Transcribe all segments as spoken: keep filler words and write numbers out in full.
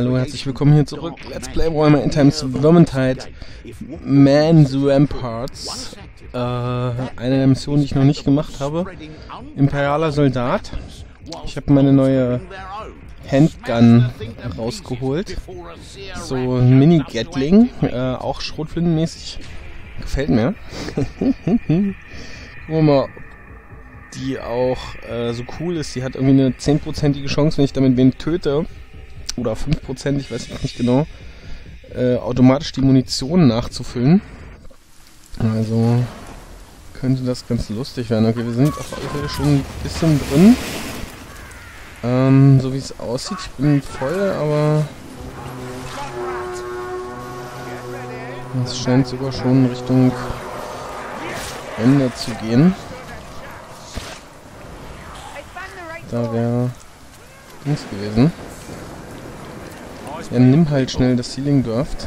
Hallo, herzlich willkommen hier zurück. Let's Play Warhammer End Times Vermintide Man the Ramparts. Äh, eine der Missionen, die ich noch nicht gemacht habe. Imperialer Soldat. Ich habe meine neue Handgun rausgeholt. So ein Mini-Gatling, äh, auch schrotflintenmäßig. Gefällt mir. Gucken wir mal, ob die auch äh, so cool ist. Die hat irgendwie eine zehnprozentige Chance, wenn ich damit wen töte. Oder fünf Prozent, ich weiß jetzt nicht genau. Äh, automatisch die Munition nachzufüllen. Also könnte das ganz lustig werden. Okay, wir sind auf alle Fälle schon ein bisschen drin. Ähm, so wie es aussieht. Ich bin voll, aber es scheint sogar schon Richtung Ende zu gehen. Da wäre nichts gewesen. Ja, nimm halt schnell das Sealing Draft.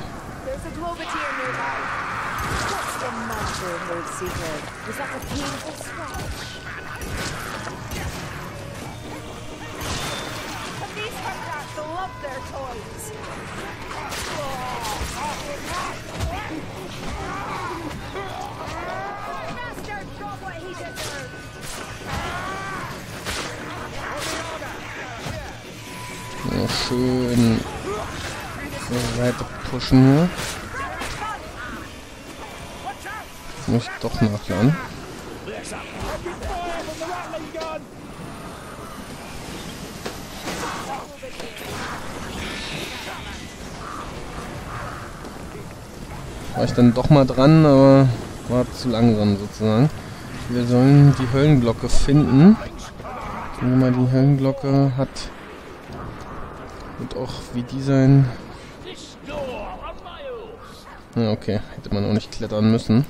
Ja, schön weiter pushen hier. Jetzt muss ich doch nachladen. War ich dann doch mal dran, aber war zu langsam sozusagen. Wir sollen die Höllenglocke finden. Wenn man die Höllenglocke hat, wird auch wie die sein. Ja, okay, hätte man auch nicht klettern müssen.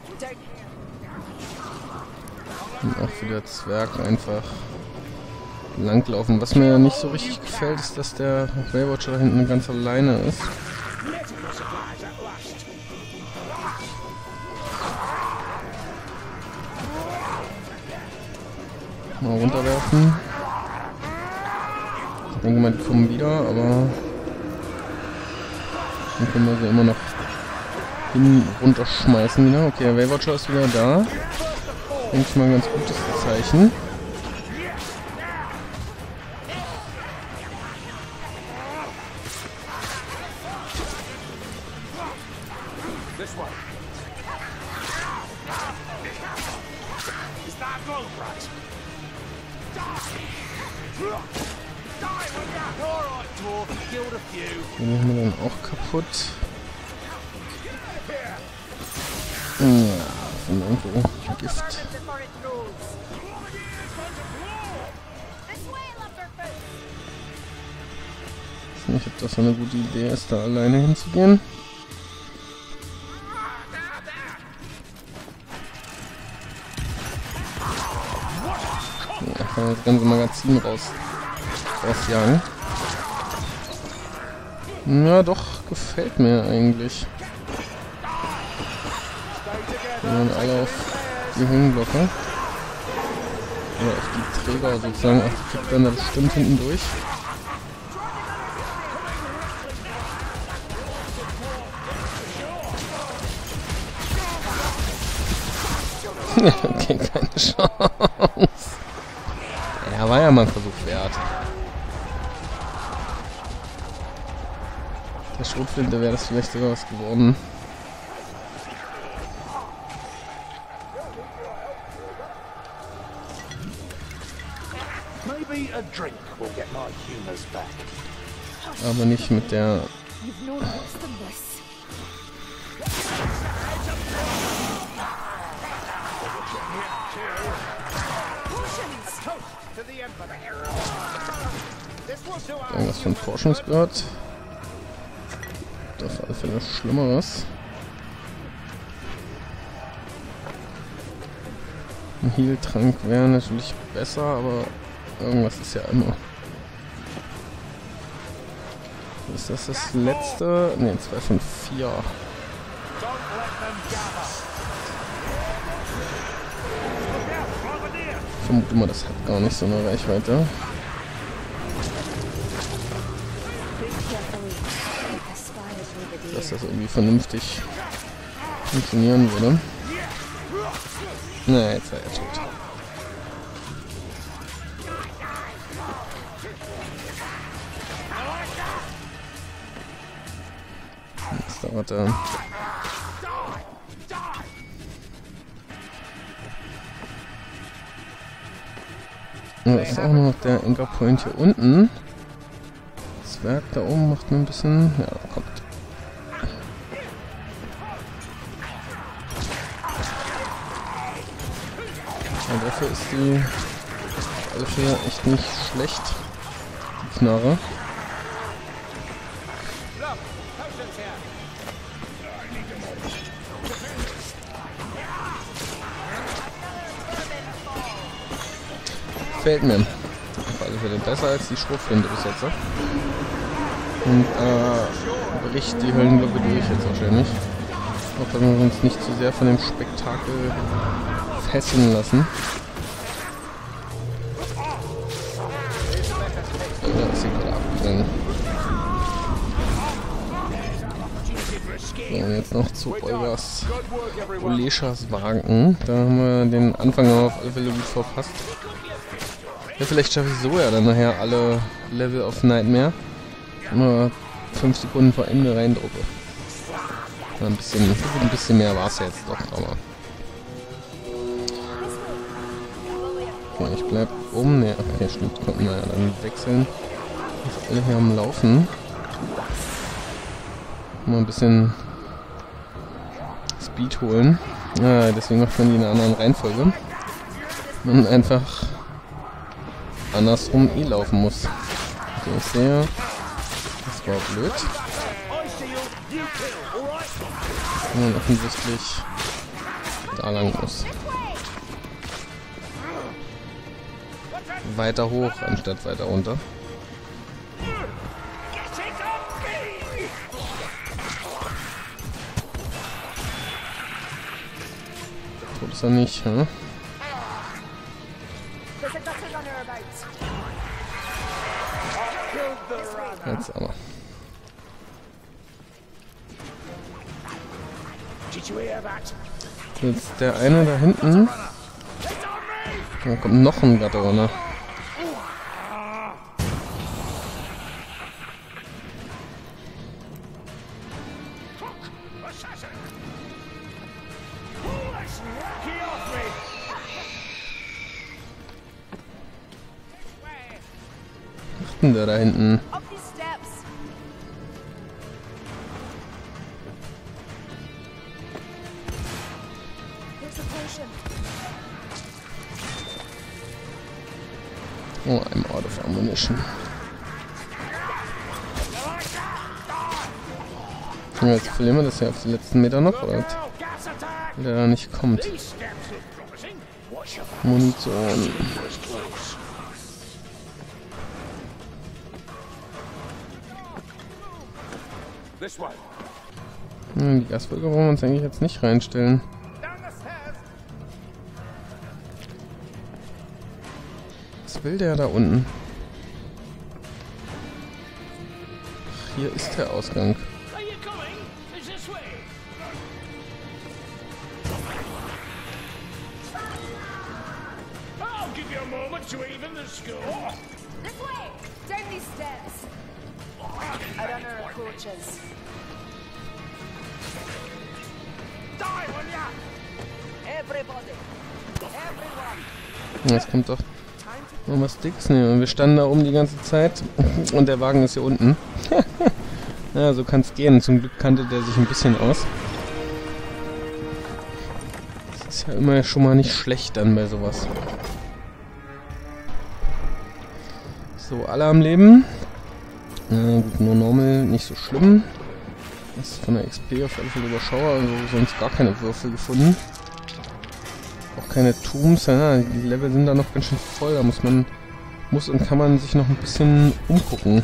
Und auch für der Zwerg einfach langlaufen. Was mir nicht so richtig gefällt, ist, dass der Waywatcher da hinten ganz alleine ist. Mal runterwerfen. Ich denke mal, die kommen wieder, aber dann können wir sie immer noch hin runterschmeißen wieder. Okay, der Waywatcher ist wieder da. Denke ich mal, ein ganz gutes Zeichen. Den machen wir dann auch kaputt. Ja, von irgendwo Gift. Ich weiß nicht, ob das so eine gute Idee ist, da alleine hinzugehen. Ja, kann man das ganze Magazin raus, rausjagen. Ja, doch, gefällt mir eigentlich. Wir gehen alle auf die Höllenglocke. Oder auf die Träger sozusagen. Ach, die kriegt dann da bestimmt hinten durch. Okay, keine Chance. Ja, war ja mal ein Versuch wert. Der Schrotflinte wäre das vielleicht sogar was geworden. Aber nicht mit der... Irgendwas von Forschungsgehört. Auf alle Fälle Schlimmeres. Ein Heal-Trank wäre natürlich besser, aber irgendwas ist ja immer. Ist das das letzte? Ne, zwei von vier. Ich vermute mal, das hat gar nicht so eine Reichweite. dass das irgendwie vernünftig funktionieren würde. Na, jetzt war er tot. Jetzt dauert er. Da ist auch noch der Anchor Point hier unten. Das Werk da oben macht mir ein bisschen... Ja, kommt. Und dafür ist die auf alle Fälle echt nicht schlecht, die Knarre. Gefällt mir. Auf alle Fälle besser als die Schrotflinte bis jetzt. Und äh, bricht die Höllenglocke durch jetzt wahrscheinlich. Ich hoffe, dass wir uns nicht zu sehr von dem Spektakel fesseln lassen. Da ist sie gerade abgegangen. So, und jetzt noch zu Olgas Oleschas Wagen. Da haben wir den Anfang auf alle Fälle gut verpasst. Ja, vielleicht schaffe ich so ja dann nachher alle Level auf Nightmare. Nur fünf Sekunden vor Ende reindrucke. Ja, ein bisschen, ein bisschen mehr war es jetzt doch, aber. Okay, ich bleib oben. Ne, okay, stimmt, konnten wir ja dann wechseln. Ist alle hier am Laufen. Mal ein bisschen Speed holen. Ja, deswegen macht man die in einer anderen Reihenfolge. Man einfach andersrum eh laufen muss. Okay, ich sehe, das war blöd. Wenn man offensichtlich da lang muss. Weiter hoch, anstatt weiter runter. Tot ist er nicht, hm? Jetzt aber. Jetzt der eine da hinten. Da kommt noch ein Gatterunner. Was macht denn der da hinten? Oh, I'm out of ammunition. Ja, jetzt verlieren wir das ja auf die letzten Meter noch, oder? Weil der da nicht kommt. Munition. Hm, die Gasfolge wollen wir uns eigentlich jetzt nicht reinstellen. Was will der da unten? Ach, hier ist der Ausgang. Jetzt kommt doch noch was Dickes. Ne, und wir standen da oben die ganze Zeit und der Wagen ist hier unten. Ja, so kann es gehen. Zum Glück kannte der sich ein bisschen aus. Das ist ja immer schon mal nicht schlecht dann bei sowas. So, alle am Leben. Na gut, nur normal, nicht so schlimm. Das ist von der X P auf jeden Fall überschaubar, also sonst gar keine Würfel gefunden. Auch keine Tombs, ja, die Level sind da noch ganz schön voll, da muss man, muss und kann man sich noch ein bisschen umgucken.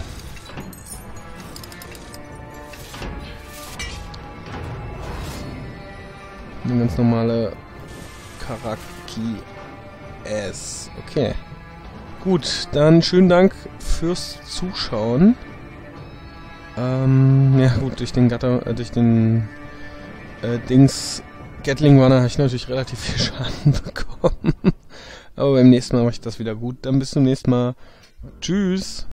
Eine ganz normale Karaki S. Okay. Gut, dann schönen Dank fürs Zuschauen. Ähm, ja gut, durch den Gatter, äh, durch den äh, Dings Gatling Runner habe ich natürlich relativ viel Schaden bekommen. Aber beim nächsten Mal mache ich das wieder gut. Dann bis zum nächsten Mal. Tschüss!